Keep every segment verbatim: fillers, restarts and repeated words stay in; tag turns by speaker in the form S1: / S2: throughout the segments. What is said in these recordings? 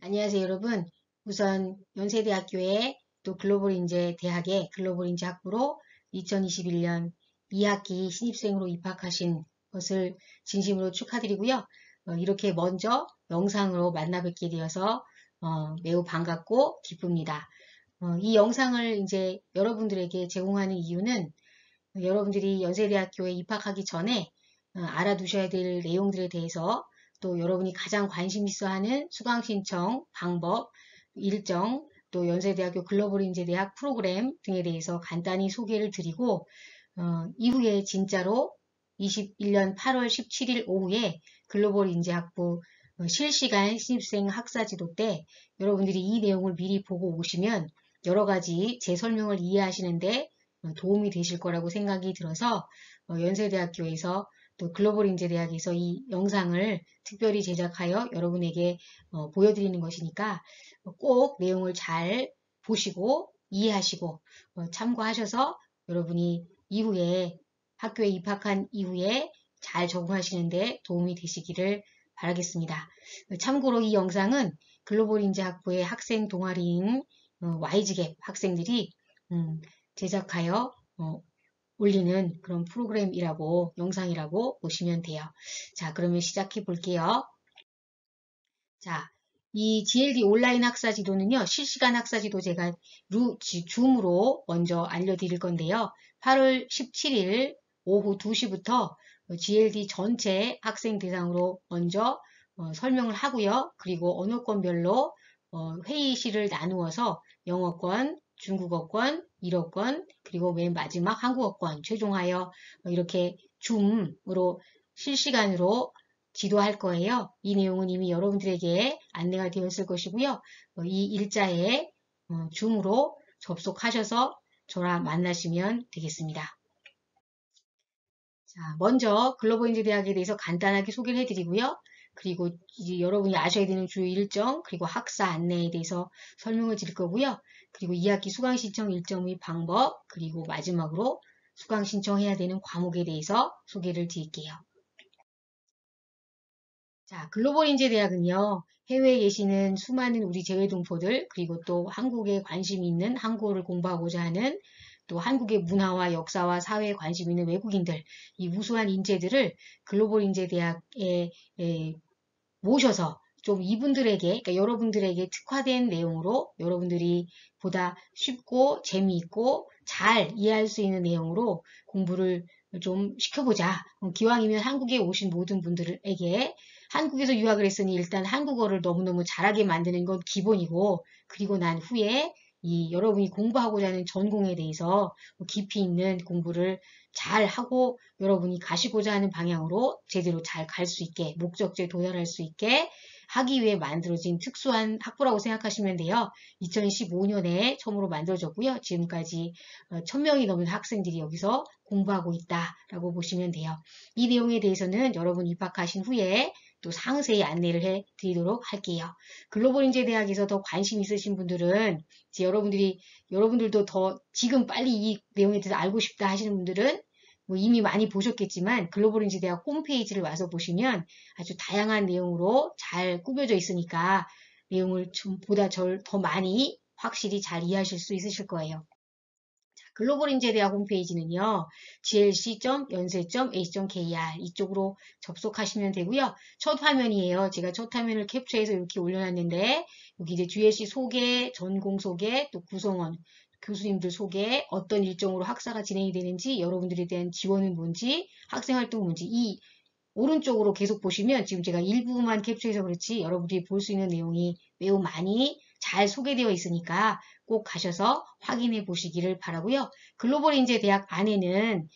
S1: 안녕하세요, 여러분. 우선 연세대학교의 또 글로벌인재대학의 글로벌인재학부로 이천이십일 년 이 학기 신입생으로 입학하신 것을 진심으로 축하드리고요. 어, 이렇게 먼저 영상으로 만나 뵙게 되어서 어, 매우 반갑고 기쁩니다. 어, 이 영상을 이제 여러분들에게 제공하는 이유는 여러분들이 연세대학교에 입학하기 전에 어, 알아두셔야 될 내용들에 대해서 또 여러분이 가장 관심 있어 하는 수강 신청 방법, 일정, 또 연세대학교 글로벌인재대학 프로그램 등에 대해서 간단히 소개를 드리고 어, 이후에 진짜로 이십일 년 팔월 십칠일 오후에 글로벌인재학부 어, 실시간 신입생 학사지도 때 여러분들이 이 내용을 미리 보고 오시면 여러 가지 제 설명을 이해하시는데 어, 도움이 되실 거라고 생각이 들어서 어, 연세대학교에서 또 글로벌인재대학에서 이 영상을 특별히 제작하여 여러분에게 어, 보여드리는 것이니까 꼭 내용을 잘 보시고 이해하시고 어, 참고하셔서 여러분이 이후에 학교에 입학한 이후에 잘 적응하시는데 도움이 되시기를 바라겠습니다. 참고로 이 영상은 글로벌인재학부의 학생 동아리인 어, 와이즈갭 학생들이 음, 제작하여 어, 올리는 그런 프로그램이라고 영상이라고 보시면 돼요. 자, 그러면 시작해 볼게요. 자, 이 지엘디 온라인 학사 지도는요, 실시간 학사 지도 제가 루, 줌으로 먼저 알려드릴 건데요. 팔월 십칠일 오후 두 시부터 지엘디 전체 학생 대상으로 먼저 어, 설명을 하고요. 그리고 언어권별로 어, 회의실을 나누어서 영어권, 중국어권, 일어권, 그리고 맨 마지막 한국어권 최종하여 이렇게 줌으로 실시간으로 지도할 거예요. 이 내용은 이미 여러분들에게 안내가 되었을 것이고요. 어, 이 일자에 어, 줌으로 접속하셔서 저랑 만나시면 되겠습니다. 자, 먼저 글로벌인재 대학에 대해서 간단하게 소개를 해드리고요. 그리고 이제 여러분이 아셔야 되는 주요 일정, 그리고 학사 안내에 대해서 설명을 드릴 거고요. 그리고 이 학기 수강 신청 일정 및 방법, 그리고 마지막으로 수강 신청해야 되는 과목에 대해서 소개를 드릴게요. 자, 글로벌인재대학은요, 해외에 계시는 수많은 우리 재외동포들, 그리고 또 한국에 관심이 있는 한국어를 공부하고자 하는 또 한국의 문화와 역사와 사회에 관심 있는 외국인들, 이 우수한 인재들을 글로벌인재대학에 에, 모셔서 좀 이분들에게, 그러니까 여러분들에게 특화된 내용으로 여러분들이 보다 쉽고 재미있고 잘 이해할 수 있는 내용으로 공부를 좀 시켜보자. 기왕이면 한국에 오신 모든 분들에게 한국에서 유학을 했으니 일단 한국어를 너무너무 잘하게 만드는 건 기본이고, 그리고 난 후에 이 여러분이 공부하고자 하는 전공에 대해서 깊이 있는 공부를 잘 하고 여러분이 가시고자 하는 방향으로 제대로 잘 갈 수 있게 목적지에 도달할 수 있게 하기 위해 만들어진 특수한 학부라고 생각하시면 돼요. 이천십오 년에 처음으로 만들어졌고요. 지금까지 천 명이 넘는 학생들이 여기서 공부하고 있다라고 보시면 돼요. 이 내용에 대해서는 여러분 입학하신 후에 또 상세히 안내를 해 드리도록 할게요. 글로벌인재대학에서 더 관심 있으신 분들은 이제 여러분들이 여러분들도 더 지금 빨리 이 내용에 대해서 알고 싶다 하시는 분들은 뭐 이미 많이 보셨겠지만 글로벌인재대학 홈페이지를 와서 보시면 아주 다양한 내용으로 잘 꾸며져 있으니까 내용을 좀 보다 더 많이 확실히 잘 이해하실 수 있으실 거예요. 글로벌인재대학 홈페이지는요, 지엘씨 점 연세 점 에이씨 점 케이알 이쪽으로 접속하시면 되고요. 첫 화면이에요. 제가 첫 화면을 캡처해서 이렇게 올려놨는데 여기 이제 지엘씨 소개, 전공 소개, 또 구성원, 교수님들 소개, 어떤 일정으로 학사가 진행이 되는지, 여러분들에 대한 지원은 뭔지, 학생활동은 뭔지 이 오른쪽으로 계속 보시면 지금 제가 일부만 캡처해서 그렇지 여러분들이 볼 수 있는 내용이 매우 많이 잘 소개되어 있으니까 꼭 가셔서 확인해 보시기를 바라고요. 글로벌인재대학 안에는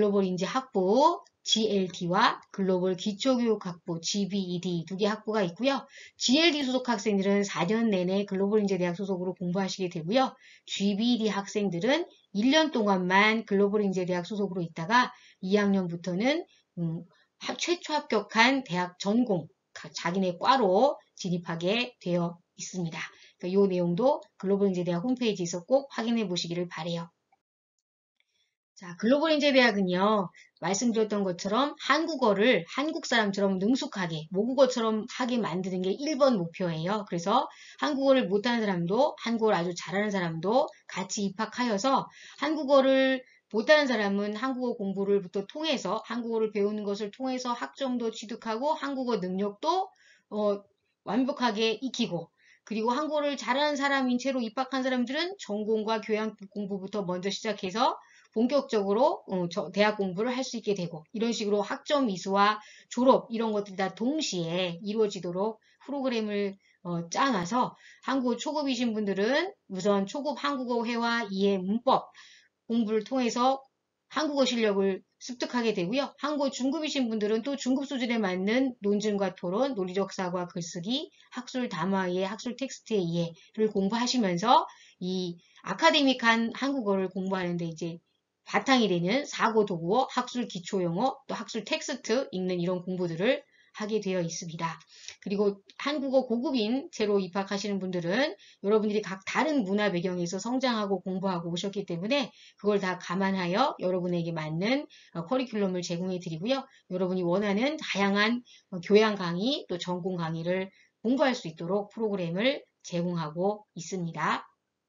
S1: 글로벌인재학부 지엘디와 글로벌 기초교육학부 지비이디 두 개 학부가 있고요. 지엘디 소속 학생들은 사 년 내내 글로벌인재대학 소속으로 공부하시게 되고요. 지비이디 학생들은 일 년 동안만 글로벌인재대학 소속으로 있다가 이 학년부터는 음, 최초 합격한 대학 전공, 자기네 과로 진입하게 되어 있습니다. 이 내용도 글로벌인재대학 홈페이지에서 꼭 확인해 보시기를 바래요. 자, 글로벌 인재대학은요, 말씀드렸던 것처럼 한국어를 한국 사람처럼 능숙하게, 모국어처럼 하게 만드는 게 일 번 목표예요. 그래서 한국어를 못하는 사람도, 한국어를 아주 잘하는 사람도 같이 입학하여서 한국어를 못하는 사람은 한국어 공부를부터 통해서, 한국어를 배우는 것을 통해서 학점도 취득하고 한국어 능력도 어, 완벽하게 익히고, 그리고 한국어를 잘하는 사람인 채로 입학한 사람들은 전공과 교양 공부부터 먼저 시작해서 본격적으로 어, 대학 공부를 할 수 있게 되고, 이런 식으로 학점 이수와 졸업 이런 것들이 다 동시에 이루어지도록 프로그램을 어, 짜놔서 한국어 초급이신 분들은 우선 초급 한국어 회화, 이해, 문법 공부를 통해서 한국어 실력을 습득하게 되고요. 한국어 중급이신 분들은 또 중급 수준에 맞는 논증과 토론, 논리적 사고와 글쓰기, 학술 담화 이해, 학술 텍스트의 이해를 공부하시면서 이 아카데믹한 한국어를 공부하는데 이제 바탕이 되는 사고 도구어, 학술 기초 용어, 또 학술 텍스트 읽는 이런 공부들을 하게 되어 있습니다. 그리고 한국어 고급인 채로 입학하시는 분들은 여러분들이 각 다른 문화 배경에서 성장하고 공부하고 오셨기 때문에 그걸 다 감안하여 여러분에게 맞는 커리큘럼을 제공해 드리고요. 여러분이 원하는 다양한 교양 강의 또 전공 강의를 공부할 수 있도록 프로그램을 제공하고 있습니다.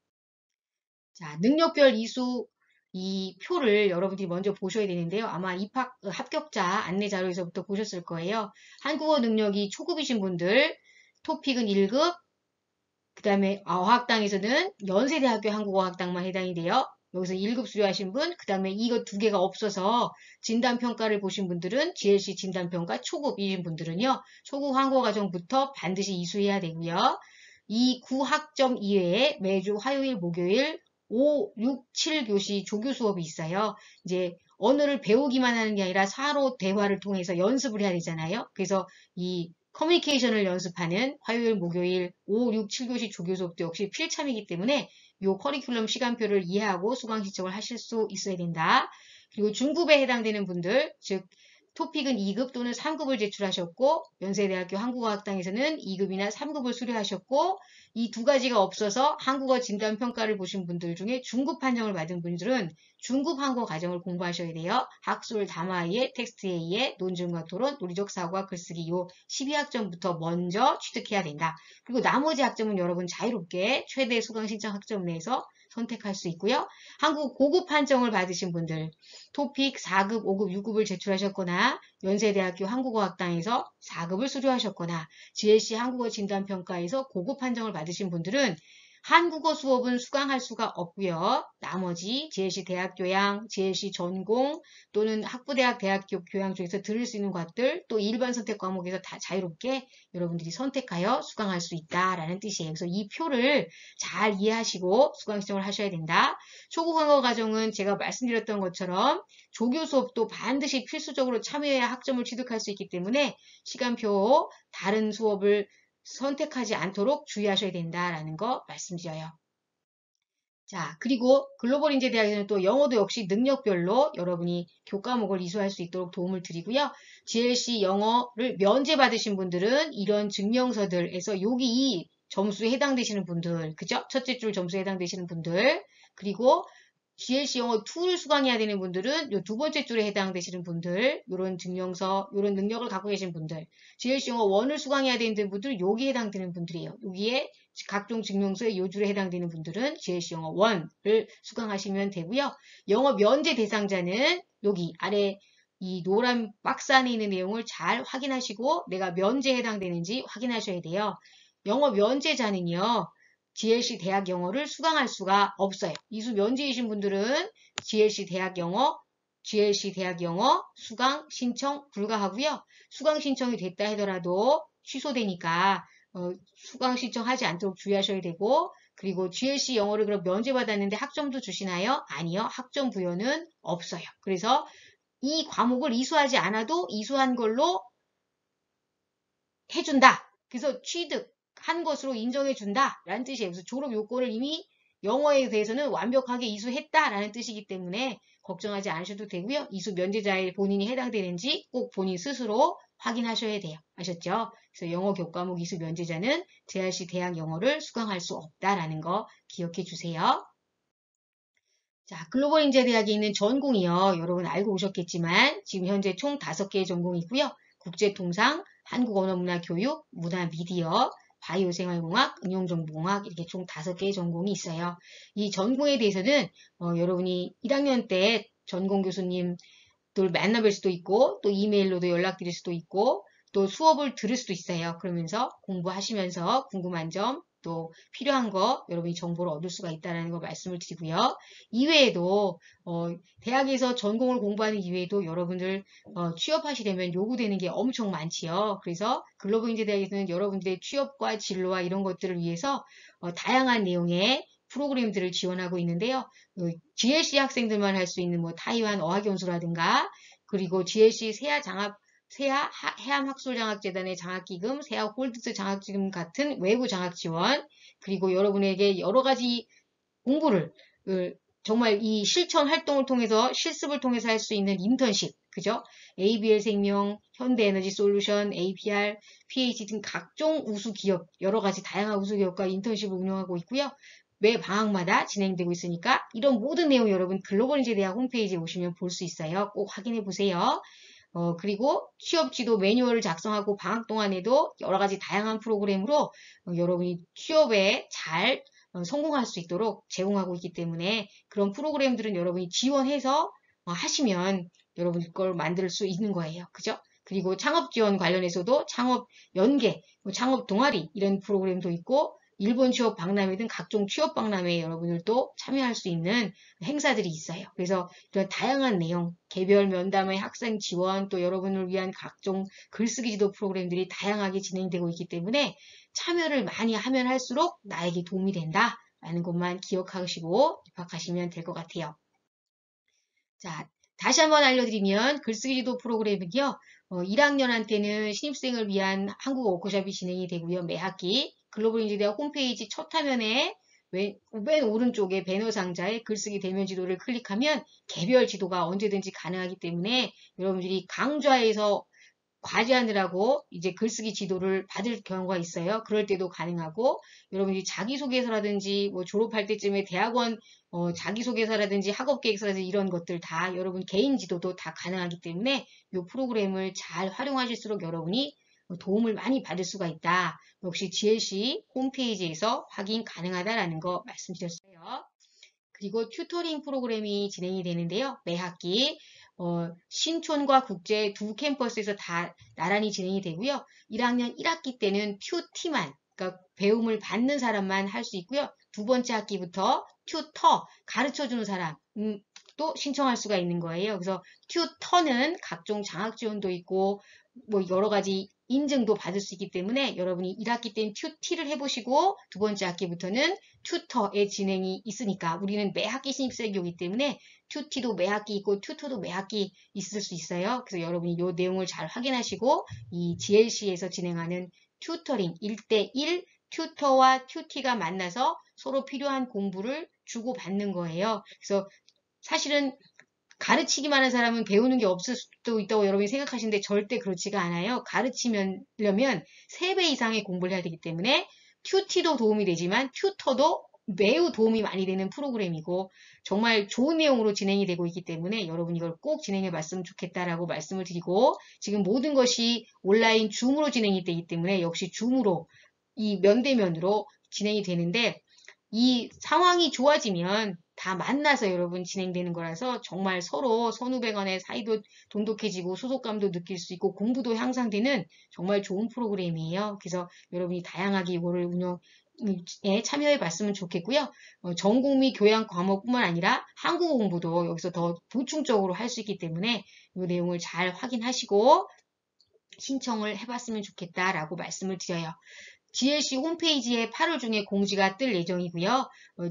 S1: 자, 능력별 이수 이 표를 여러분들이 먼저 보셔야 되는데요. 아마 입학 합격자 안내 자료에서부터 보셨을 거예요. 한국어 능력이 초급이신 분들 토픽은 일 급, 그 다음에 어학당에서는 연세대학교 한국어학당만 해당이 돼요. 여기서 일 급 수료하신 분, 그 다음에 이거 두 개가 없어서 진단평가를 보신 분들은 지엘씨 진단평가 초급이신 분들은요. 초급 한국어 과정부터 반드시 이수해야 되고요. 이 구학점 이외에 매주 화요일, 목요일 오, 육, 칠 교시 조교 수업이 있어요. 이제 언어를 배우기만 하는 게 아니라 서로 대화를 통해서 연습을 해야 되잖아요. 그래서 이 커뮤니케이션을 연습하는 화요일, 목요일 오, 육, 칠 교시 조교 수업도 역시 필참이기 때문에 이 커리큘럼 시간표를 이해하고 수강 신청을 하실 수 있어야 된다. 그리고 중급에 해당되는 분들, 즉 토픽은 이 급 또는 삼 급을 제출하셨고 연세대학교 한국어학당에서는 이 급이나 삼 급을 수료하셨고 이 두 가지가 없어서 한국어 진단평가를 보신 분들 중에 중급 판정을 받은 분들은 중급 한국어 과정을 공부하셔야 돼요. 학술, 담화이해, 텍스트에 의해, 논증과 토론, 논리적 사고와 글쓰기 요 십이 학점부터 먼저 취득해야 된다. 그리고 나머지 학점은 여러분 자유롭게 최대 수강 신청 학점 내에서 선택할 수 있고요. 한국 고급 판정을 받으신 분들, 토픽 사 급, 오 급, 육 급을 제출하셨거나 연세대학교 한국어학당에서 사 급을 수료하셨거나 지엘씨 한국어 진단평가에서 고급 판정을 받으신 분들은 한국어 수업은 수강할 수가 없고요. 나머지 지엘씨 대학교양, 지엘씨 전공 또는 학부대학 대학교 교양 중에서 들을 수 있는 것들 또 일반 선택 과목에서 다 자유롭게 여러분들이 선택하여 수강할 수 있다라는 뜻이에요. 그래서 이 표를 잘 이해하시고 수강 신청을 하셔야 된다. 초급 한국어 과정은 제가 말씀드렸던 것처럼 조교 수업도 반드시 필수적으로 참여해야 학점을 취득할 수 있기 때문에 시간표 다른 수업을 선택하지 않도록 주의하셔야 된다라는 거 말씀드려요. 자, 그리고 글로벌 인재대학에서는 또 영어도 역시 능력별로 여러분이 교과목을 이수할 수 있도록 도움을 드리고요. 지엘씨 영어를 면제받으신 분들은 이런 증명서들에서 여기 이 점수에 해당되시는 분들, 그죠? 첫째 줄 점수에 해당되시는 분들, 그리고 지엘씨 영어 이를 수강해야 되는 분들은 요 두 번째 줄에 해당되시는 분들, 요런 증명서, 요런 능력을 갖고 계신 분들, 지엘씨 영어 일을 수강해야 되는 분들은 여기에 해당되는 분들이에요. 여기에 각종 증명서에 요 줄에 해당되는 분들은 지엘씨 영어 일을 수강하시면 되고요. 영어 면제 대상자는 여기 아래 이 노란 박스 안에 있는 내용을 잘 확인하시고 내가 면제에 해당되는지 확인하셔야 돼요. 영어 면제자는요. 지엘씨 대학 영어를 수강할 수가 없어요. 이수 면제이신 분들은 지엘씨 대학 영어, 지엘씨 대학 영어 수강 신청 불가하고요. 수강 신청이 됐다 하더라도 취소되니까 어, 수강 신청하지 않도록 주의하셔야 되고 그리고 지엘씨 영어를 그럼 면제받았는데 학점도 주시나요? 아니요. 학점 부여는 없어요. 그래서 이 과목을 이수하지 않아도 이수한 걸로 해준다. 그래서 취득 한 것으로 인정해준다 라는 뜻이에요. 그래서 졸업 요건을 이미 영어에 대해서는 완벽하게 이수했다라는 뜻이기 때문에 걱정하지 않으셔도 되고요. 이수 면제자에 본인이 해당되는지 꼭 본인 스스로 확인하셔야 돼요. 아셨죠? 그래서 영어 교과목 이수 면제자는 지엘씨 대학 영어를 수강할 수 없다라는 거 기억해 주세요. 자, 글로벌 인재대학에 있는 전공이요. 여러분 알고 오셨겠지만 지금 현재 총 다섯 개의 전공이 있고요. 국제통상, 한국언어문화교육, 문화미디어, 바이오생활공학, 응용정보공학 이렇게 총 다섯 개의 전공이 있어요. 이 전공에 대해서는 어, 여러분이 일 학년 때 전공 교수님들 만나뵐 수도 있고 또 이메일로도 연락드릴 수도 있고 또 수업을 들을 수도 있어요. 그러면서 공부하시면서 궁금한 점 또 필요한 거 여러분이 정보를 얻을 수가 있다는 거 말씀을 드리고요. 이외에도 어, 대학에서 전공을 공부하는 이외에도 여러분들 어, 취업하시려면 요구되는 게 엄청 많지요. 그래서 글로벌 인재대학에서는 여러분들의 취업과 진로와 이런 것들을 위해서 어, 다양한 내용의 프로그램들을 지원하고 있는데요. 어, 지엘씨 학생들만 할 수 있는 뭐 타이완 어학연수라든가 그리고 지엘씨 세아 장학 세아 해암학술장학재단의 장학기금, 세아 홀드스 장학기금 같은 외부 장학 지원, 그리고 여러분에게 여러 가지 공부를 정말 이 실천 활동을 통해서 실습을 통해서 할 수 있는 인턴십, 그죠? 에이비엘-생명, 현대에너지솔루션, 에이피알, 피에이치 등 각종 우수 기업, 여러 가지 다양한 우수 기업과 인턴십을 운영하고 있고요. 매 방학마다 진행되고 있으니까 이런 모든 내용 여러분 글로벌 인재대학 홈페이지에 오시면 볼 수 있어요. 꼭 확인해 보세요. 어, 그리고 취업지도 매뉴얼을 작성하고 방학 동안에도 여러 가지 다양한 프로그램으로 어, 여러분이 취업에 잘 어, 성공할 수 있도록 제공하고 있기 때문에 그런 프로그램들은 여러분이 지원해서 어, 하시면 여러분 걸 만들 수 있는 거예요. 그죠? 그리고 창업 지원 관련해서도 창업 연계, 뭐 창업 동아리 이런 프로그램도 있고 일본 취업 박람회 등 각종 취업 박람회에 여러분들도 참여할 수 있는 행사들이 있어요. 그래서 이런 다양한 내용, 개별 면담의 학생 지원, 또 여러분을 위한 각종 글쓰기 지도 프로그램들이 다양하게 진행되고 있기 때문에 참여를 많이 하면 할수록 나에게 도움이 된다 라는 것만 기억하시고 입학하시면 될 것 같아요. 자, 다시 한번 알려드리면 글쓰기 지도 프로그램은요. 어, 일 학년한테는 신입생을 위한 한국어 워크숍이 진행이 되고요. 매 학기 글로벌 인재대학 홈페이지 첫 화면에 맨, 맨 오른쪽에 배너 상자에 글쓰기 대면 지도를 클릭하면 개별 지도가 언제든지 가능하기 때문에 여러분들이 강좌에서 과제하느라고 이제 글쓰기 지도를 받을 경우가 있어요. 그럴 때도 가능하고 여러분이 자기소개서라든지 뭐 졸업할 때쯤에 대학원 어, 자기소개서라든지 학업계획서라든지 이런 것들 다 여러분 개인 지도도 다 가능하기 때문에 이 프로그램을 잘 활용하실수록 여러분이 도움을 많이 받을 수가 있다. 역시 지엘씨 홈페이지에서 확인 가능하다라는 거 말씀드렸어요. 그리고 튜터링 프로그램이 진행이 되는데요. 매 학기 어, 신촌과 국제 두 캠퍼스에서 다 나란히 진행이 되고요. 일 학년 일 학기 때는 튜티만, 그러니까 배움을 받는 사람만 할 수 있고요. 두 번째 학기부터 튜터, 가르쳐주는 사람, 음, 또 신청할 수가 있는 거예요. 그래서 튜터는 각종 장학 지원도 있고, 뭐 여러 가지 인증도 받을 수 있기 때문에 여러분이 일 학기 때는 튜티를 해보시고 두 번째 학기부터는 튜터의 진행이 있으니까 우리는 매 학기 신입생이기 때문에 튜티도 매 학기 있고 튜터도 매 학기 있을 수 있어요. 그래서 여러분이 이 내용을 잘 확인하시고 이 지엘씨에서 진행하는 튜터링 일 대 일 튜터와 튜티가 만나서 서로 필요한 공부를 주고받는 거예요. 그래서 사실은 가르치기만 하는 사람은 배우는 게 없을 수도 있다고 여러분이 생각하시는데 절대 그렇지가 않아요. 가르치려면 세 배 이상의 공부를 해야 되기 때문에 튜티도 도움이 되지만 튜터도 매우 도움이 많이 되는 프로그램이고 정말 좋은 내용으로 진행이 되고 있기 때문에 여러분 이걸 꼭 진행해 봤으면 좋겠다라고 말씀을 드리고 지금 모든 것이 온라인 줌으로 진행이 되기 때문에 역시 줌으로 이 면대면으로 진행이 되는데 이 상황이 좋아지면 다 만나서 여러분 진행되는 거라서 정말 서로 선후배 간의 사이도 돈독해지고 소속감도 느낄 수 있고 공부도 향상되는 정말 좋은 프로그램이에요. 그래서 여러분이 다양하게 이거를 운영에 참여해 봤으면 좋겠고요. 어, 전공미 교양 과목뿐만 아니라 한국어 공부도 여기서 더 보충적으로 할 수 있기 때문에 이 내용을 잘 확인하시고 신청을 해봤으면 좋겠다라고 말씀을 드려요. 지엘씨 홈페이지에 팔월 중에 공지가 뜰 예정이고요. 어,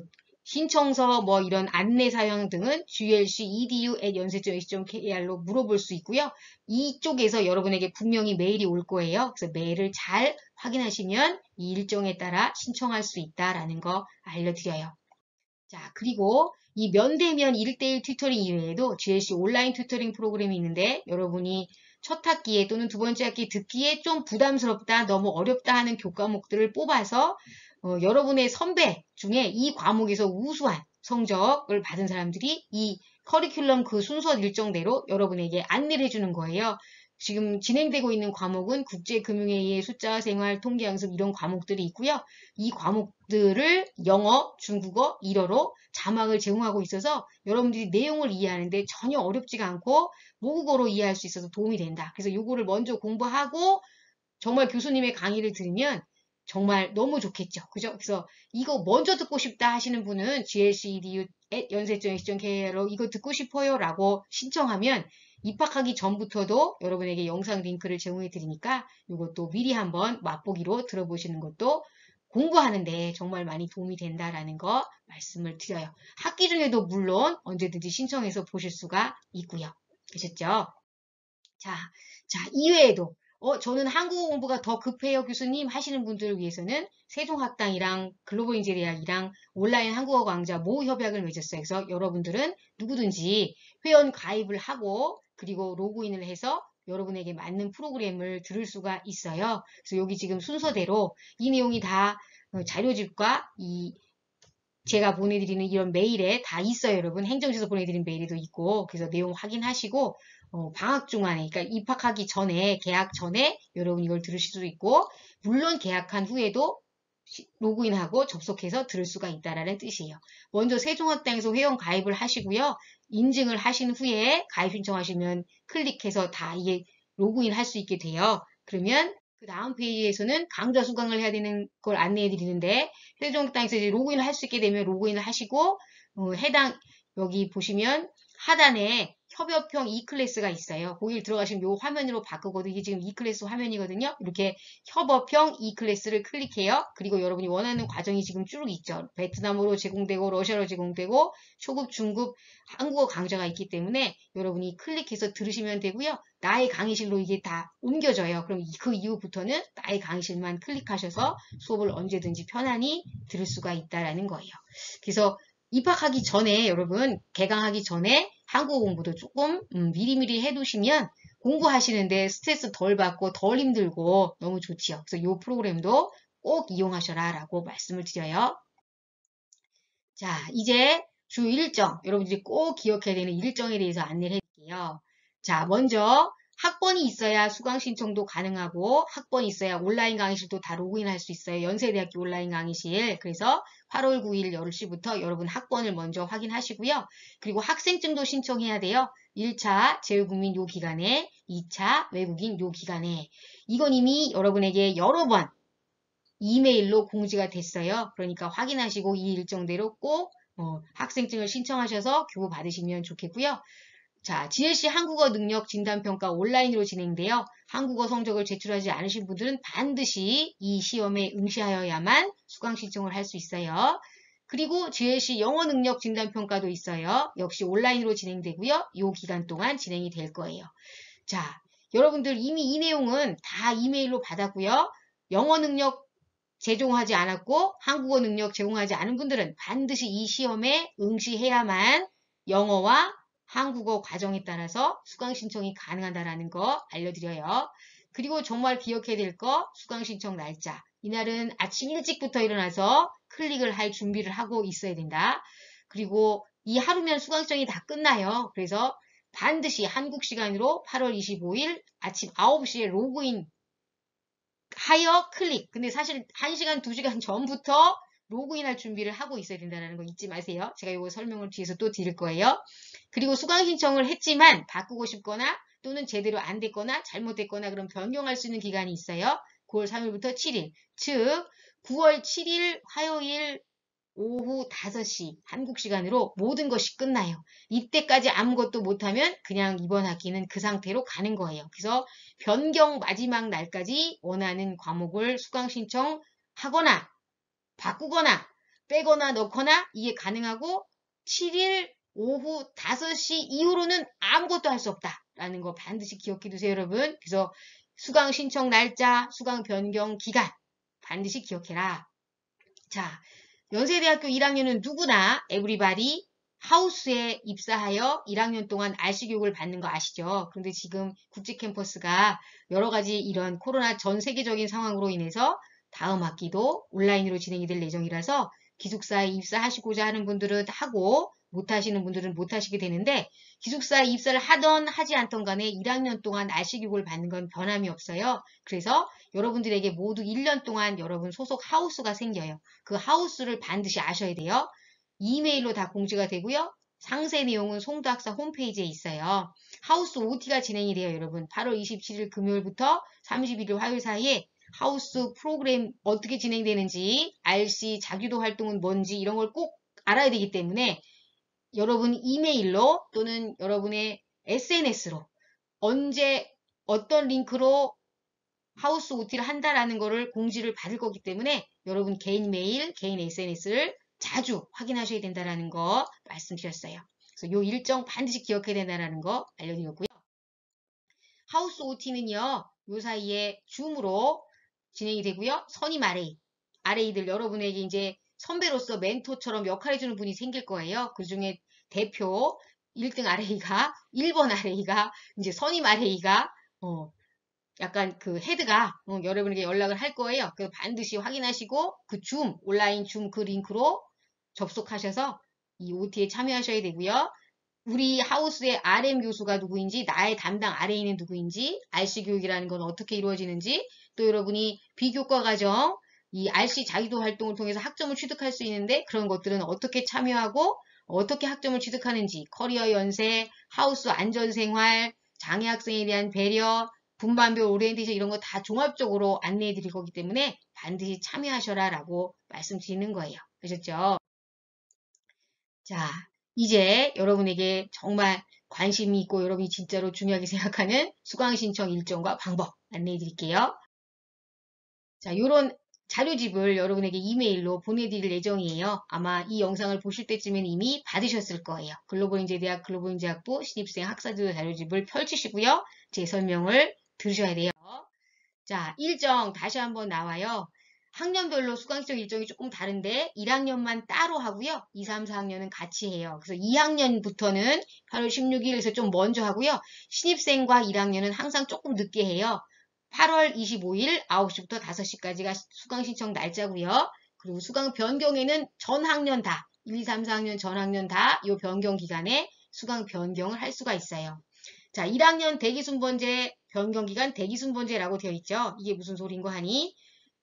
S1: 신청서 뭐 이런 안내 사항 등은 지엘씨 이디유 앳 연세점 에이씨 점 케이알로 물어볼 수 있고요. 이쪽에서 여러분에게 분명히 메일이 올 거예요. 그래서 메일을 잘 확인하시면 이 일정에 따라 신청할 수 있다라는 거 알려드려요. 자, 그리고 이 면대면 일 대 일 튜터링 이외에도 지엘씨 온라인 튜터링 프로그램이 있는데 여러분이 첫 학기에 또는 두 번째 학기 듣기에 좀 부담스럽다, 너무 어렵다 하는 교과목들을 뽑아서 어, 여러분의 선배 중에 이 과목에서 우수한 성적을 받은 사람들이 이 커리큘럼 그 순서 일정대로 여러분에게 안내를 해주는 거예요. 지금 진행되고 있는 과목은 국제금융회의, 숫자, 생활, 통계, 양습 이런 과목들이 있고요. 이 과목들을 영어, 중국어, 일어로 자막을 제공하고 있어서 여러분들이 내용을 이해하는데 전혀 어렵지가 않고 모국어로 이해할 수 있어서 도움이 된다. 그래서 요거를 먼저 공부하고 정말 교수님의 강의를 들으면 정말 너무 좋겠죠. 그죠? 그래서 이거 먼저 듣고 싶다 하시는 분은 지엘씨이디유 연세점 에이씨 점 케이알로 이거 듣고 싶어요 라고 신청하면 입학하기 전부터도 여러분에게 영상 링크를 제공해 드리니까 이것도 미리 한번 맛보기로 들어보시는 것도 공부하는데 정말 많이 도움이 된다라는 거 말씀을 드려요. 학기 중에도 물론 언제든지 신청해서 보실 수가 있고요. 되셨죠? 자, 자, 이외에도 어, 저는 한국어 공부가 더 급해요, 교수님 하시는 분들을 위해서는 세종학당이랑 글로벌인재대학이랑 온라인 한국어 강좌 모의 협약을 맺었어요. 그래서 여러분들은 누구든지 회원 가입을 하고 그리고 로그인을 해서 여러분에게 맞는 프로그램을 들을 수가 있어요. 그래서 여기 지금 순서대로 이 내용이 다 자료집과 이 제가 보내드리는 이런 메일에 다 있어요, 여러분. 행정지에서 보내드린 메일에도 있고, 그래서 내용 확인하시고, 어, 방학 중간에, 그러니까 입학하기 전에, 계약 전에 여러분 이걸 들으실 수도 있고, 물론 계약한 후에도 로그인하고 접속해서 들을 수가 있다라는 뜻이에요. 먼저 세종학당에서 회원 가입을 하시고요. 인증을 하신 후에 가입 신청하시면 클릭해서 다 이게 로그인 할 수 있게 돼요. 그러면 그 다음 페이지에서는 강좌 수강을 해야 되는 걸 안내해 드리는데 세종학당에서 이제 로그인을 할 수 있게 되면 로그인을 하시고 어, 해당 여기 보시면 하단에 협업형 E클래스가 있어요. 거길 들어가시면 이 화면으로 바꾸거든요. 이게 지금 E클래스 화면이거든요. 이렇게 협업형 E클래스를 클릭해요. 그리고 여러분이 원하는 과정이 지금 쭉 있죠. 베트남어로 제공되고 러시아로 제공되고 초급, 중급, 한국어 강좌가 있기 때문에 여러분이 클릭해서 들으시면 되고요. 나의 강의실로 이게 다 옮겨져요. 그럼 그 이후부터는 나의 강의실만 클릭하셔서 수업을 언제든지 편안히 들을 수가 있다라는 거예요. 그래서 입학하기 전에 여러분 개강하기 전에 한국어 공부도 조금 음, 미리미리 해두시면 공부하시는데 스트레스 덜 받고 덜 힘들고 너무 좋지요. 그래서 이 프로그램도 꼭 이용하셔라 라고 말씀을 드려요. 자, 이제 주 일정, 여러분들이 꼭 기억해야 되는 일정에 대해서 안내를 해드릴게요. 자, 먼저 학번이 있어야 수강 신청도 가능하고 학번이 있어야 온라인 강의실도 다 로그인할 수 있어요. 연세대학교 온라인 강의실. 그래서 팔월 구일 열 시부터 여러분 학번을 먼저 확인하시고요. 그리고 학생증도 신청해야 돼요. 일 차 제외국민 요 기간에, 이 차 외국인 요 기간에. 이건 이미 여러분에게 여러 번 이메일로 공지가 됐어요. 그러니까 확인하시고 이 일정대로 꼭 어, 학생증을 신청하셔서 교부 받으시면 좋겠고요. 자, 지엘씨 한국어 능력 진단평가 온라인으로 진행돼요. 한국어 성적을 제출하지 않으신 분들은 반드시 이 시험에 응시하여야만 수강 신청을 할 수 있어요. 그리고 지엘씨 영어 능력 진단평가도 있어요. 역시 온라인으로 진행되고요. 이 기간 동안 진행이 될 거예요. 자, 여러분들 이미 이 내용은 다 이메일로 받았고요. 영어 능력 제공하지 않았고 한국어 능력 제공하지 않은 분들은 반드시 이 시험에 응시해야만 영어와 한국어 과정에 따라서 수강 신청이 가능하다는 거 알려드려요. 그리고 정말 기억해야 될 거 수강 신청 날짜. 이날은 아침 일찍부터 일어나서 클릭을 할 준비를 하고 있어야 된다. 그리고 이 하루면 수강 신청이 다 끝나요. 그래서 반드시 한국 시간으로 팔월 이십오일 아침 아홉 시에 로그인 하여 클릭. 근데 사실 한 시간, 두 시간 전부터 로그인할 준비를 하고 있어야 된다는 거 잊지 마세요. 제가 이거 설명을 뒤에서 또 드릴 거예요. 그리고 수강 신청을 했지만 바꾸고 싶거나 또는 제대로 안 됐거나 잘못됐거나 그럼 변경할 수 있는 기간이 있어요. 구월 삼일부터 칠일. 즉 구월 칠일 화요일 오후 다섯 시 한국 시간으로 모든 것이 끝나요. 이때까지 아무것도 못하면 그냥 이번 학기는 그 상태로 가는 거예요. 그래서 변경 마지막 날까지 원하는 과목을 수강 신청하거나 바꾸거나 빼거나 넣거나 이게 가능하고 칠일 오후 다섯 시 이후로는 아무것도 할 수 없다라는 거 반드시 기억해 두세요, 여러분. 그래서 수강 신청 날짜, 수강 변경 기간 반드시 기억해라. 자, 연세대학교 일 학년은 누구나 에브리바디 하우스에 입사하여 일 학년 동안 알씨 교육을 받는 거 아시죠? 그런데 지금 국제 캠퍼스가 여러 가지 이런 코로나 전 세계적인 상황으로 인해서 다음 학기도 온라인으로 진행이 될 예정이라서 기숙사에 입사하시고자 하는 분들은 하고 못하시는 분들은 못하시게 되는데 기숙사에 입사를 하던 하지 않던 간에 일 학년 동안 알씨 교육을 받는 건 변함이 없어요. 그래서 여러분들에게 모두 일 년 동안 여러분 소속 하우스가 생겨요. 그 하우스를 반드시 아셔야 돼요. 이메일로 다 공지가 되고요. 상세 내용은 송도학사 홈페이지에 있어요. 하우스 오티가 진행이 돼요, 여러분. 팔월 이십칠일 금요일부터 삼십일일 화요일 사이에 하우스 프로그램 어떻게 진행되는지, 알씨 자기도 활동은 뭔지 이런 걸 꼭 알아야 되기 때문에 여러분 이메일로 또는 여러분의 에스엔에스로 언제 어떤 링크로 하우스 오티를 한다라는 거를 공지를 받을 거기 때문에 여러분 개인 메일, 개인 에스엔에스를 자주 확인하셔야 된다는 거 말씀드렸어요. 그래서 요 일정 반드시 기억해야 된다는 거 알려드렸고요. 하우스 오티는요. 요 사이에 줌으로 진행이 되고요. 선임 아레이, 아레이들 여러분에게 이제 선배로서 멘토처럼 역할해주는 분이 생길 거예요. 그 중에 대표 일 등 아레이가, 일 번 아레이가, 이제 선임 아레이가, 어, 약간 그 헤드가 어, 여러분에게 연락을 할 거예요. 그 반드시 확인하시고 그 줌, 온라인 줌 그 링크로 접속하셔서 이 오티에 참여하셔야 되고요. 우리 하우스의 알엠 교수가 누구인지, 나의 담당 아레이는 누구인지, 알씨 교육이라는 건 어떻게 이루어지는지, 또 여러분이 비교과 과정, 이 알씨 자기도 활동을 통해서 학점을 취득할 수 있는데 그런 것들은 어떻게 참여하고 어떻게 학점을 취득하는지, 커리어 연세, 하우스 안전생활, 장애 학생에 대한 배려, 분반별 오리엔테이션 이런 거 다 종합적으로 안내해 드릴 거기 때문에 반드시 참여하셔라 라고 말씀드리는 거예요. 아셨죠? 자, 이제 여러분에게 정말 관심이 있고 여러분이 진짜로 중요하게 생각하는 수강 신청 일정과 방법 안내해 드릴게요. 자, 요런 자료집을 여러분에게 이메일로 보내드릴 예정이에요. 아마 이 영상을 보실 때쯤엔 이미 받으셨을 거예요. 글로벌인재대학 글로벌인재학부 신입생 학사지도 자료집을 펼치시고요. 제 설명을 들으셔야 돼요. 자, 일정 다시 한번 나와요. 학년별로 수강시청 일정이 조금 다른데 일 학년만 따로 하고요. 이, 삼, 사 학년은 같이 해요. 그래서 이 학년부터는 팔월 십육일에서 좀 먼저 하고요. 신입생과 일 학년은 항상 조금 늦게 해요. 팔월 이십오일 아홉 시부터 다섯 시까지가 수강 신청 날짜고요. 그리고 수강 변경에는 전 학년 다, 일, 이, 삼, 사 학년 전 학년 다 이 변경 기간에 수강 변경을 할 수가 있어요. 자, 일 학년 대기순번제 변경기간 대기순번제라고 되어 있죠. 이게 무슨 소린고 하니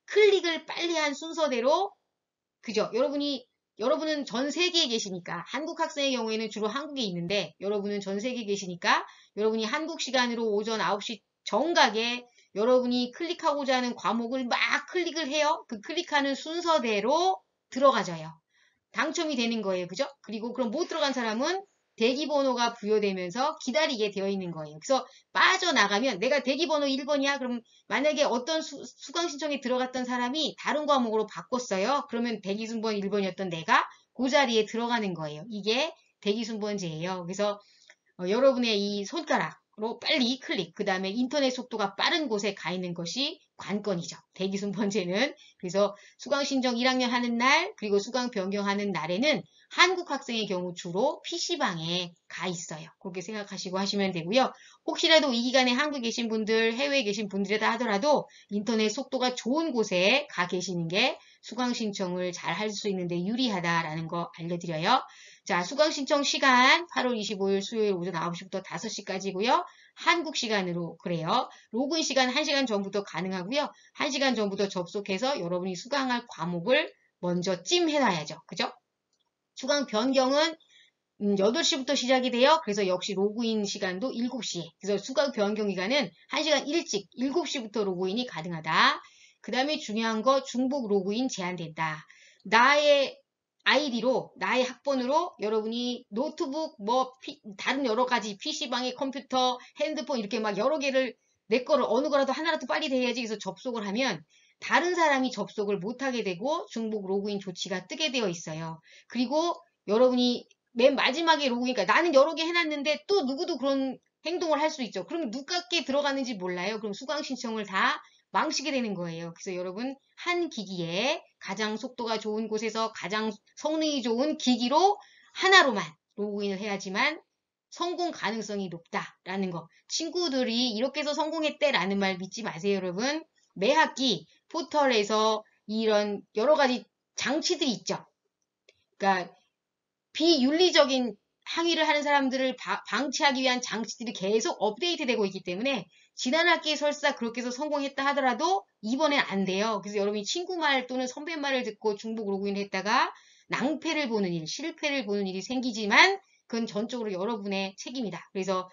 S1: 클릭을 빨리 한 순서대로 그죠? 여러분이 여러분은 전 세계에 계시니까 한국 학생의 경우에는 주로 한국에 있는데 여러분은 전 세계에 계시니까 여러분이 한국 시간으로 오전 아홉 시 정각에 여러분이 클릭하고자 하는 과목을 막 클릭을 해요. 그 클릭하는 순서대로 들어가져요. 당첨이 되는 거예요. 그죠? 그리고 그럼 못 들어간 사람은 대기번호가 부여되면서 기다리게 되어 있는 거예요. 그래서 빠져나가면 내가 대기번호 일 번이야. 그럼 만약에 어떤 수, 수강 신청에 들어갔던 사람이 다른 과목으로 바꿨어요. 그러면 대기순번 일 번이었던 내가 그 자리에 들어가는 거예요. 이게 대기순번제예요. 그래서 어, 여러분의 이 손가락으로 빨리 클릭, 그 다음에 인터넷 속도가 빠른 곳에 가 있는 것이 관건이죠. 대기순번제는. 그래서 수강 신청 일 학년 하는 날, 그리고 수강 변경하는 날에는 한국 학생의 경우 주로 피시방에 가 있어요. 그렇게 생각하시고 하시면 되고요. 혹시라도 이 기간에 한국에 계신 분들, 해외에 계신 분들이다 하더라도 인터넷 속도가 좋은 곳에 가 계시는 게 수강 신청을 잘 할 수 있는데 유리하다라는 거 알려드려요. 자, 수강 신청 시간 팔월 이십오일 수요일 오전 아홉 시부터 다섯 시까지고요. 한국 시간으로 그래요. 로그인 시간 한 시간 전부터 가능하고요. 한 시간 전부터 접속해서 여러분이 수강할 과목을 먼저 찜해놔야죠. 그죠? 수강 변경은 여덟 시부터 시작이 돼요. 그래서 역시 로그인 시간도 일곱 시에. 그래서 수강 변경 기간은 한 시간 일찍 일곱 시부터 로그인이 가능하다. 그 다음에 중요한 거 중복 로그인 제한된다. 나의 아이디로, 나의 학번으로 여러분이 노트북, 뭐, 피, 다른 여러 가지 피시방에 컴퓨터, 핸드폰 이렇게 막 여러 개를 내 거를 어느 거라도 하나라도 빨리 돼야지 그래서 접속을 하면 다른 사람이 접속을 못하게 되고 중복 로그인 조치가 뜨게 되어 있어요. 그리고 여러분이 맨 마지막에 로그인, 그러니까 나는 여러 개 해놨는데 또 누구도 그런 행동을 할 수 있죠. 그럼 누가께 들어가는지 몰라요. 그럼 수강 신청을 다 망치게 되는 거예요. 그래서 여러분 한 기기에 가장 속도가 좋은 곳에서 가장 성능이 좋은 기기로 하나로만 로그인을 해야지만 성공 가능성이 높다라는 거. 친구들이 이렇게 해서 성공했대라는 말 믿지 마세요, 여러분. 매 학기 포털에서 이런 여러 가지 장치들이 있죠. 그러니까 비윤리적인 항의를 하는 사람들을 바, 방치하기 위한 장치들이 계속 업데이트되고 있기 때문에 지난 학기에 설사 그렇게 해서 성공했다 하더라도 이번엔 안 돼요. 그래서 여러분이 친구 말 또는 선배 말을 듣고 중복 로그인을 했다가 낭패를 보는 일, 실패를 보는 일이 생기지만 그건 전적으로 여러분의 책임이다. 그래서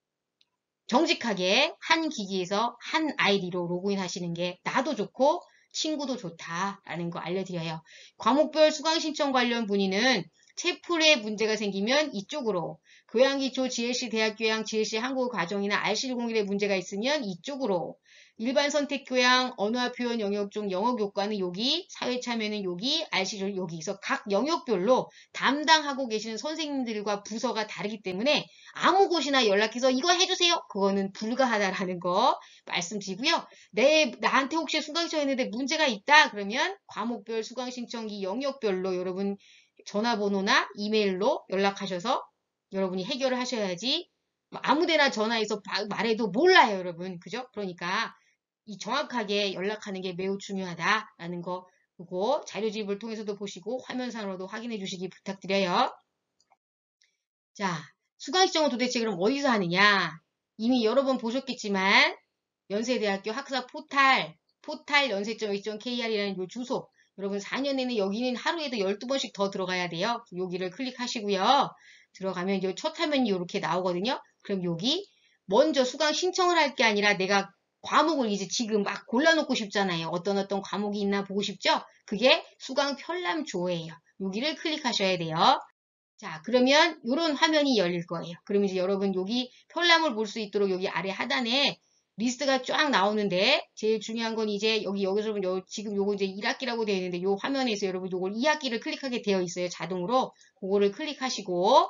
S1: 정직하게 한 기기에서 한 아이디로 로그인 하시는 게 나도 좋고 친구도 좋다라는 거 알려드려요. 과목별 수강 신청 관련 문의는 채플에 문제가 생기면 이쪽으로, 교양기초 지엘씨 대학교양 지엘씨 한국어 과정이나 알씨 공일에 문제가 있으면 이쪽으로, 일반 선택 교양 언어와 표현 영역 중 영어 교과는 여기, 사회 참여는 여기, 알씨 여기서 각 영역별로 담당하고 계시는 선생님들과 부서가 다르기 때문에 아무 곳이나 연락해서 이거 해주세요. 그거는 불가하다라는 거 말씀드리고요. 내 나한테 혹시 수강 신청했는데 문제가 있다 그러면 과목별 수강 신청기 영역별로 여러분 전화번호나 이메일로 연락하셔서 여러분이 해결을 하셔야지 아무데나 전화해서 말해도 몰라요, 여러분. 그죠? 그러니까 이 정확하게 연락하는 게 매우 중요하다라는 거 보고 자료집을 통해서도 보시고 화면상으로도 확인해 주시기 부탁드려요. 자, 수강 신청은 도대체 그럼 어디서 하느냐? 이미 여러 번 보셨겠지만 연세대학교 학사 포탈, 포탈 연세 점 에이치 점 케이알이라는 요 주소. 여러분 사 년 내내 여기는 하루에도 열두 번씩 더 들어가야 돼요. 여기를 클릭하시고요. 들어가면 요 첫 화면이 이렇게 나오거든요. 그럼 여기 먼저 수강 신청을 할 게 아니라 내가 과목을 이제 지금 막 골라놓고 싶잖아요. 어떤 어떤 과목이 있나 보고 싶죠? 그게 수강 편람 조회예요. 여기를 클릭하셔야 돼요. 자, 그러면 이런 화면이 열릴 거예요. 그럼 이제 여러분 여기 편람을 볼 수 있도록 여기 아래 하단에 리스트가 쫙 나오는데 제일 중요한 건 이제 여기 여기서 요, 지금 요거 이제 일 학기라고 되어 있는데 요 화면에서 여러분 요걸 이 학기를 클릭하게 되어 있어요. 자동으로. 그거를 클릭하시고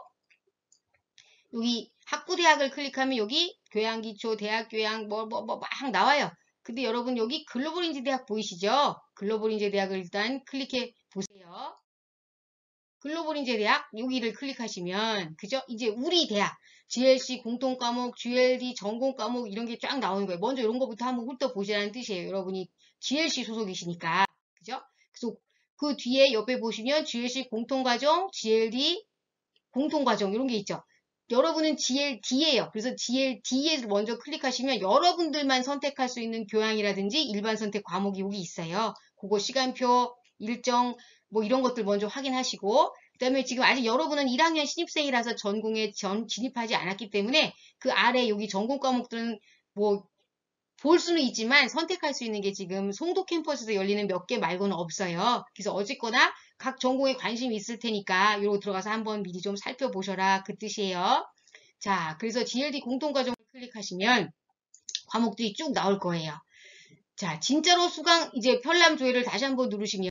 S1: 여기 학부대학을 클릭하면 여기 교양기초, 대학교양 뭐 뭐 뭐 막 나와요. 근데 여러분 여기 글로벌인재대학 보이시죠? 글로벌인재대학을 일단 클릭해 보세요. 글로벌인재대학 여기를 클릭하시면 그죠? 이제 우리 대학 지엘씨 공통과목, 지엘디 전공과목 이런 게 쫙 나오는 거예요. 먼저 이런 거부터 한번 훑어보시라는 뜻이에요. 여러분이 지엘씨 소속이시니까 그죠? 그래서 그 뒤에 옆에 보시면 지엘씨 공통과정, 지엘디 공통과정 이런 게 있죠. 여러분은 지엘디예요. 그래서 지엘디에 먼저 클릭하시면 여러분들만 선택할 수 있는 교양이라든지 일반 선택 과목이 여기 있어요. 그거 시간표, 일정 뭐 이런 것들 먼저 확인하시고 그 다음에 지금 아직 여러분은 일 학년 신입생이라서 전공에 전 진입하지 않았기 때문에 그 아래 여기 전공 과목들은 뭐 볼 수는 있지만 선택할 수 있는 게 지금 송도 캠퍼스에서 열리는 몇 개 말고는 없어요. 그래서 어쨌거나 각 전공에 관심이 있을 테니까 이러고 들어가서 한번 미리 좀 살펴보셔라 그 뜻이에요. 자, 그래서 지엘디 공통과정을 클릭하시면 과목들이 쭉 나올 거예요. 자, 진짜로 수강 이제 편람 조회를 다시 한번 누르시면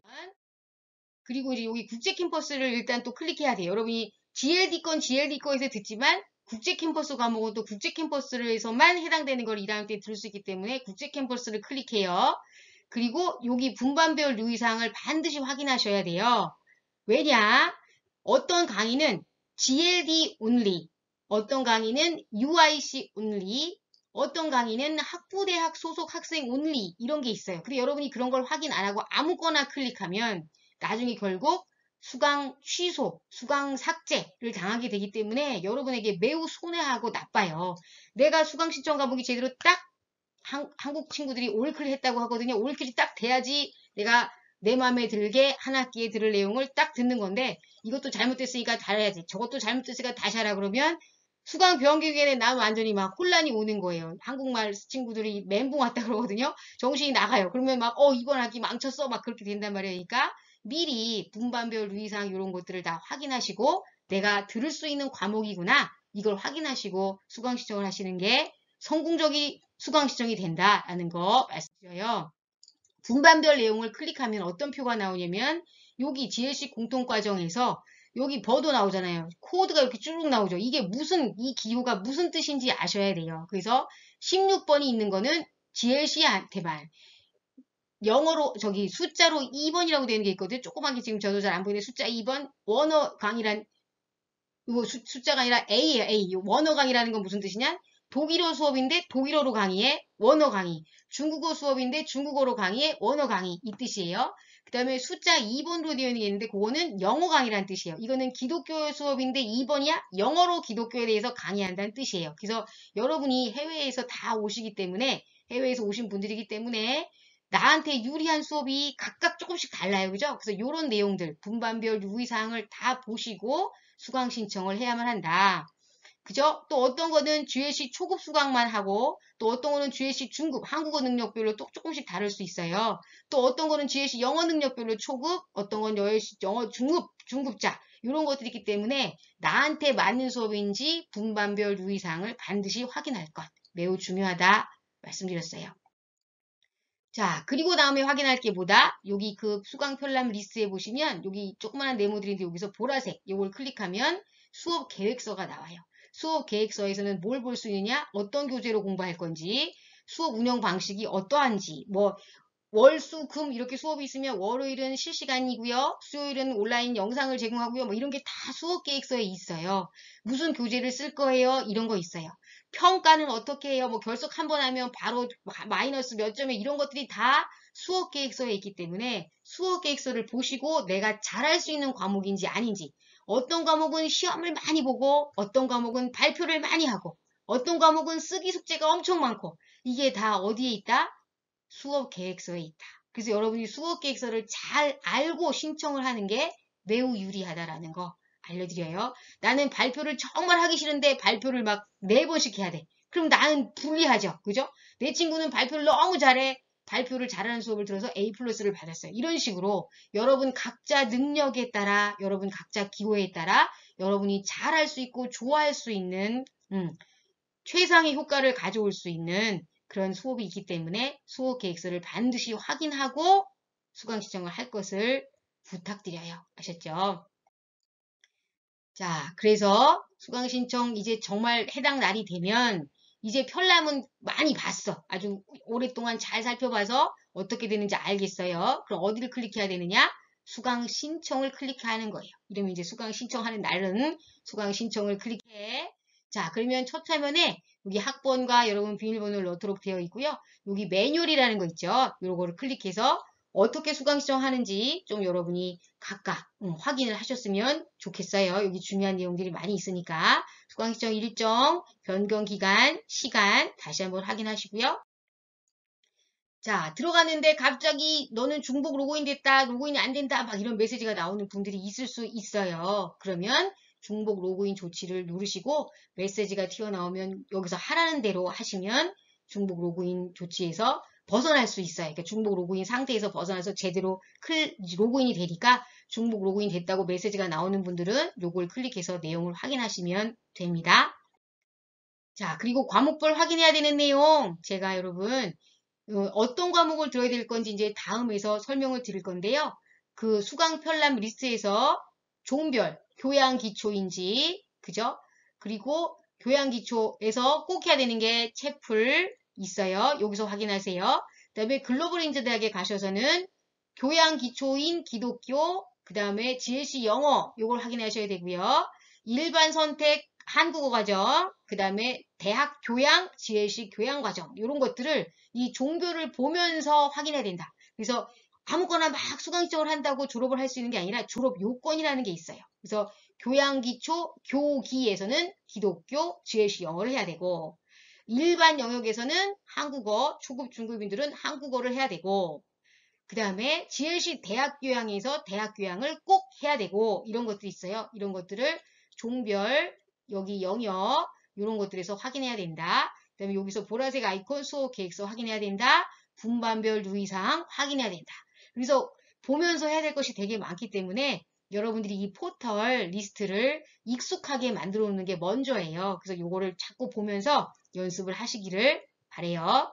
S1: 그리고 이제 여기 국제 캠퍼스를 일단 또 클릭해야 돼요. 여러분이 지엘디 건 지엘디 거에서 듣지만 국제 캠퍼스 과목은 또 국제 캠퍼스에서만 해당되는 걸 일 학년 때 들을 수 있기 때문에 국제 캠퍼스를 클릭해요. 그리고 여기 분반별 유의사항을 반드시 확인하셔야 돼요. 왜냐? 어떤 강의는 지엘디 only, 어떤 강의는 유아이씨 only, 어떤 강의는 학부대학 소속 학생 only 이런 게 있어요. 근데 여러분이 그런 걸 확인 안 하고 아무거나 클릭하면 나중에 결국 수강 취소, 수강 삭제를 당하게 되기 때문에 여러분에게 매우 손해하고 나빠요. 내가 수강 신청 과목이 제대로 딱 한, 한국 친구들이 올클 했다고 하거든요. 올클이 딱 돼야지 내가 내 마음에 들게 한 학기에 들을 내용을 딱 듣는 건데 이것도 잘못됐으니까 달아야지. 저것도 잘못됐으니까 다시 하라 그러면 수강 변경에는 난 완전히 막 혼란이 오는 거예요. 한국말 친구들이 멘붕 왔다 그러거든요. 정신이 나가요. 그러면 막 어 이번 학기 망쳤어 막 그렇게 된단 말이니까 그러니까 미리 분반별 유의사항 이런 것들을 다 확인하시고 내가 들을 수 있는 과목이구나 이걸 확인하시고 수강 신청을 하시는 게 성공적인 수강 신청이 된다라는 거 말씀드려요. 분반별 내용을 클릭하면 어떤 표가 나오냐면 여기 지엘씨 공통과정에서 여기 버도 나오잖아요. 코드가 이렇게 쭉 나오죠. 이게 무슨 이 기호가 무슨 뜻인지 아셔야 돼요. 그래서 십육 번이 있는 거는 지엘씨한테만 영어로 저기 숫자로 이 번이라고 되는 게 있거든요. 조그맣게 지금 저도 잘 안 보이는데 숫자 이 번 원어 강의란 이거 수, 숫자가 아니라 A예요. A. 원어 강의라는 건 무슨 뜻이냐? 독일어 수업인데 독일어로 강의해 원어 강의. 중국어 수업인데 중국어로 강의해 원어 강의 이 뜻이에요. 그 다음에 숫자 이 번으로 되어 있는데 그거는 영어 강의라는 뜻이에요. 이거는 기독교 수업인데 이 번이야 영어로 기독교에 대해서 강의한다는 뜻이에요. 그래서 여러분이 해외에서 다 오시기 때문에 해외에서 오신 분들이기 때문에 나한테 유리한 수업이 각각 조금씩 달라요. 그죠? 그래서 이런 내용들 분반별 유의사항을 다 보시고 수강 신청을 해야만 한다. 그죠? 또 어떤 거는 지엘씨 초급 수강만 하고 또 어떤 거는 지엘씨 중급 한국어 능력별로 또 조금씩 다를 수 있어요. 또 어떤 거는 지엘씨 영어 능력별로 초급, 어떤 건 영어 중급, 중급자 이런 것들이 있기 때문에 나한테 맞는 수업인지 분반별 유의사항을 반드시 확인할 것 매우 중요하다 말씀드렸어요. 자, 그리고 다음에 확인할 게 뭐다? 여기 그 수강 편람 리스트에 보시면 여기 조그만한 네모들인데 여기서 보라색 이걸 클릭하면 수업 계획서가 나와요. 수업 계획서에서는 뭘 볼 수 있느냐? 어떤 교재로 공부할 건지, 수업 운영 방식이 어떠한지, 뭐 월, 수, 금 이렇게 수업이 있으면 월요일은 실시간이고요. 수요일은 온라인 영상을 제공하고요. 뭐 이런 게 다 수업 계획서에 있어요. 무슨 교재를 쓸 거예요? 이런 거 있어요. 평가는 어떻게 해요? 뭐 결석 한 번 하면 바로 마이너스 몇 점에 이런 것들이 다 수업 계획서에 있기 때문에 수업 계획서를 보시고 내가 잘할 수 있는 과목인지 아닌지, 어떤 과목은 시험을 많이 보고 어떤 과목은 발표를 많이 하고 어떤 과목은 쓰기 숙제가 엄청 많고 이게 다 어디에 있다? 수업 계획서에 있다. 그래서 여러분이 수업 계획서를 잘 알고 신청을 하는 게 매우 유리하다라는 거 알려드려요. 나는 발표를 정말 하기 싫은데 발표를 막 네 번씩 해야 돼. 그럼 나는 불리하죠. 그죠? 내 친구는 발표를 너무 잘해. 발표를 잘하는 수업을 들어서 A 플러스를 받았어요. 이런 식으로 여러분 각자 능력에 따라 여러분 각자 기호에 따라 여러분이 잘할 수 있고 좋아할 수 있는 음, 최상의 효과를 가져올 수 있는 그런 수업이 있기 때문에 수업 계획서를 반드시 확인하고 수강 신청을 할 것을 부탁드려요. 아셨죠? 자, 그래서 수강 신청 이제 정말 해당 날이 되면 이제 편람은 많이 봤어. 아주 오랫동안 잘 살펴봐서 어떻게 되는지 알겠어요. 그럼 어디를 클릭해야 되느냐? 수강 신청을 클릭하는 거예요. 이러면 이제 수강 신청하는 날은 수강 신청을 클릭해. 자, 그러면 첫 화면에 여기 학번과 여러분 비밀번호를 넣도록 되어 있고요. 여기 매뉴얼이라는 거 있죠. 요거를 클릭해서 어떻게 수강 신청하는지 좀 여러분이 각각 음, 확인을 하셨으면 좋겠어요. 여기 중요한 내용들이 많이 있으니까 수강 신청 일정, 변경 기간, 시간 다시 한번 확인하시고요. 자, 들어갔는데 갑자기 너는 중복 로그인 됐다, 로그인이 안 된다 막 이런 메시지가 나오는 분들이 있을 수 있어요. 그러면 중복 로그인 조치를 누르시고 메시지가 튀어나오면 여기서 하라는 대로 하시면 중복 로그인 조치에서 벗어날 수 있어요. 그러니까 중복 로그인 상태에서 벗어나서 제대로 클, 로그인이 되니까 중복 로그인 됐다고 메시지가 나오는 분들은 요걸 클릭해서 내용을 확인하시면 됩니다. 자, 그리고 과목별 확인해야 되는 내용 제가 여러분 어떤 과목을 들어야 될 건지 이제 다음에서 설명을 드릴 건데요. 그 수강 편람 리스트에서 종별, 교양 기초인지, 그죠? 그리고 교양 기초에서 꼭 해야 되는 게 채플 있어요. 여기서 확인하세요. 그 다음에 글로벌 인재 대학에 가셔서는 교양 기초인 기독교, 그 다음에 지엘씨 영어, 요걸 확인하셔야 되고요. 일반 선택 한국어 과정, 그 다음에 대학 교양, 지엘씨 교양 과정, 이런 것들을 이 종교를 보면서 확인해야 된다. 그래서 아무거나 막 수강 신청을 한다고 졸업을 할 수 있는 게 아니라 졸업 요건이라는 게 있어요. 그래서 교양기초, 교기에서는 기독교, 지엘씨 영어를 해야 되고 일반 영역에서는 한국어, 초급, 중급인들은 한국어를 해야 되고 그 다음에 지엘씨 대학교양에서 대학교양을 꼭 해야 되고 이런 것들이 있어요. 이런 것들을 종별, 여기 영역 이런 것들에서 확인해야 된다. 그 다음에 여기서 보라색 아이콘 수업 계획서 확인해야 된다. 분반별 유의사항 확인해야 된다. 그래서 보면서 해야 될 것이 되게 많기 때문에 여러분들이 이 포털 리스트를 익숙하게 만들어 놓는 게 먼저예요. 그래서 요거를 자꾸 보면서 연습을 하시기를 바래요.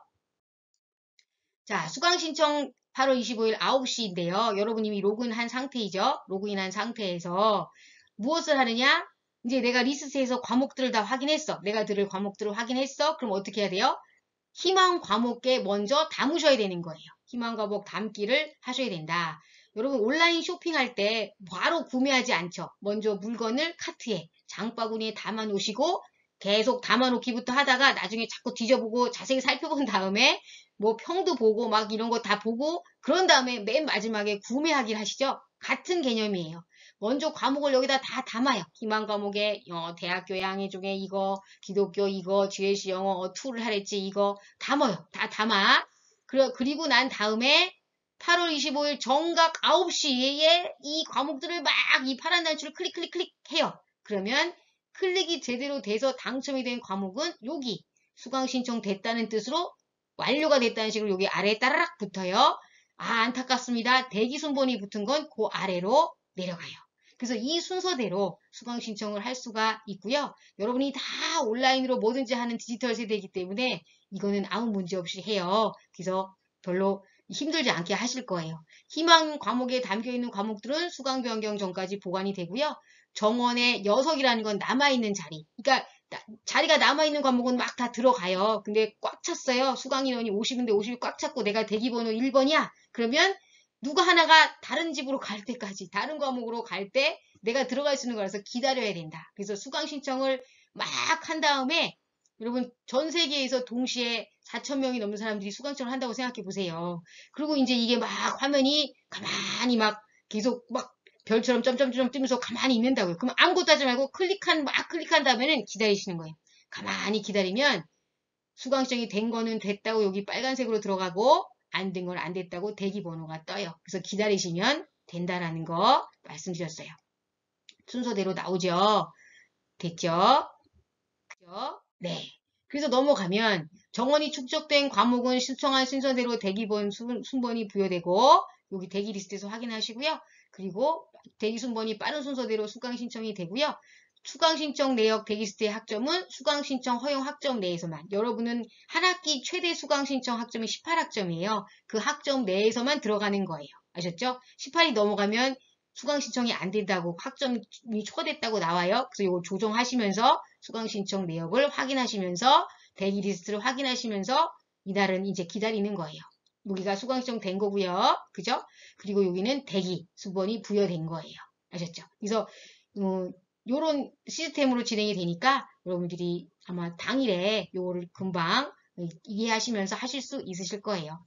S1: 자, 수강 신청 팔월 이십오일 아홉 시인데요. 여러분 이미 로그인한 상태이죠. 로그인한 상태에서 무엇을 하느냐? 이제 내가 리스트에서 과목들을 다 확인했어. 내가 들을 과목들을 확인했어. 그럼 어떻게 해야 돼요? 희망 과목에 먼저 담으셔야 되는 거예요. 희망 과목 담기를 하셔야 된다. 여러분 온라인 쇼핑할 때 바로 구매하지 않죠. 먼저 물건을 카트에 장바구니에 담아 놓으시고 계속 담아 놓기부터 하다가 나중에 자꾸 뒤져보고 자세히 살펴본 다음에 뭐 평도 보고 막 이런 거 다 보고 그런 다음에 맨 마지막에 구매하기를 하시죠. 같은 개념이에요. 먼저 과목을 여기다 다 담아요. 희망 과목에 어, 대학교 양해 중에 이거, 기독교 이거, 지에스 영어 어투를 하랬지 이거 담아요. 다 담아. 그러, 그리고 난 다음에 팔월 이십오일 정각 아홉 시에 이 과목들을 막 이 파란 단추를 클릭 클릭 클릭 해요. 그러면 클릭이 제대로 돼서 당첨이 된 과목은 여기 수강 신청 됐다는 뜻으로 완료가 됐다는 식으로 여기 아래에 따라락 붙어요. 아, 안타깝습니다. 대기 순번이 붙은 건 그 아래로 내려가요. 그래서 이 순서대로 수강 신청을 할 수가 있고요. 여러분이 다 온라인으로 뭐든지 하는 디지털 세대이기 때문에 이거는 아무 문제 없이 해요. 그래서 별로 힘들지 않게 하실 거예요. 희망 과목에 담겨있는 과목들은 수강 변경 전까지 보관이 되고요. 정원의 녀석이라는 건 남아있는 자리. 그러니까 자리가 남아있는 과목은 막 다 들어가요. 근데 꽉 찼어요. 수강 인원이 오십인데 오십이 꽉 찼고 내가 대기번호 일 번이야. 그러면 누가 하나가 다른 집으로 갈 때까지 다른 과목으로 갈 때 내가 들어갈 수 있는 거라서 기다려야 된다. 그래서 수강 신청을 막 한 다음에 여러분 전 세계에서 동시에 사천 명이 넘는 사람들이 수강 신청을 한다고 생각해 보세요. 그리고 이제 이게 막 화면이 가만히 막 계속 막 별처럼 점점점 뜨면서 가만히 있는다고요. 그럼 아무것도 하지 말고 클릭한 막 클릭한 다음에는 기다리시는 거예요. 가만히 기다리면 수강 신청이 된 거는 됐다고 여기 빨간색으로 들어가고 안 된 건 안 됐다고 대기번호가 떠요. 그래서 기다리시면 된다라는 거 말씀드렸어요. 순서대로 나오죠. 됐죠? 그죠? 네. 그래서 넘어가면 정원이 축적된 과목은 신청한 순서대로 대기번 순, 순번이 부여되고 여기 대기 리스트에서 확인하시고요. 그리고 대기 순번이 빠른 순서대로 수강 신청이 되고요. 수강 신청 내역 대기 리스트의 학점은 수강 신청 허용 학점 내에서만. 여러분은 한 학기 최대 수강 신청 학점이 십팔 학점이에요. 그 학점 내에서만 들어가는 거예요. 아셨죠? 십팔이 넘어가면 수강 신청이 안 된다고 학점이 초과됐다고 나와요. 그래서 이거 조정하시면서 수강 신청 내역을 확인하시면서 대기 리스트를 확인하시면서 이날은 이제 기다리는 거예요. 여기가 수강 신청 된 거고요. 그죠? 그리고 여기는 대기 순번이 부여된 거예요. 아셨죠? 그래서 어, 요런 시스템으로 진행이 되니까 여러분들이 아마 당일에 요거를 금방 이해하시면서 하실 수 있으실 거예요.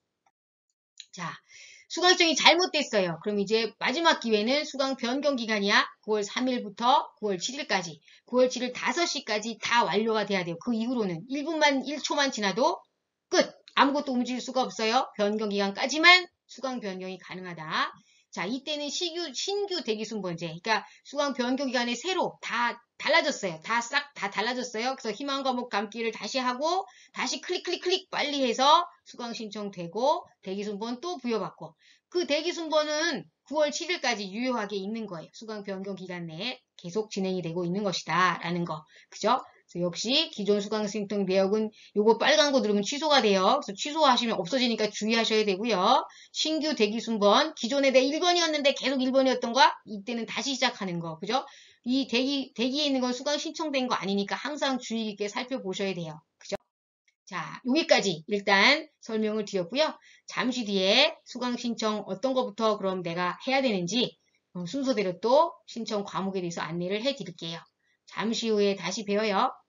S1: 자, 수강 신청이 잘못됐어요. 그럼 이제 마지막 기회는 수강 변경 기간이야. 구월 삼일부터 구월 칠일까지. 구월 칠일 다섯 시까지 다 완료가 돼야 돼요. 그 이후로는 일 분만 일 초만 지나도 끝. 아무것도 움직일 수가 없어요. 변경 기간까지만 수강 변경이 가능하다. 자, 이때는 시규, 신규 대기 순번제. 그러니까 수강 변경 기간에 새로 다 달라졌어요. 다 싹 다 달라졌어요. 그래서 희망 과목 감기를 다시 하고 다시 클릭 클릭 클릭 빨리 해서 수강 신청되고 대기 순번 또 부여받고 그 대기 순번은 구월 칠일까지 유효하게 있는 거예요. 수강 변경 기간 내에 계속 진행이 되고 있는 것이다 라는 거. 그죠? 그래서 역시 기존 수강 신청 내역은 요거 빨간 거 누르면 취소가 돼요. 그래서 취소하시면 없어지니까 주의하셔야 되고요. 신규 대기 순번 기존에 내 일 번이었는데 계속 일 번이었던가 이때는 다시 시작하는 거. 그죠? 이 대기, 대기에 있는 건 수강 신청된 거 아니니까 항상 주의 깊게 살펴보셔야 돼요. 그죠? 자, 여기까지 일단 설명을 드렸고요. 잠시 뒤에 수강 신청 어떤 것부터 그럼 내가 해야 되는지 순서대로 또 신청 과목에 대해서 안내를 해 드릴게요. 잠시 후에 다시 뵈어요.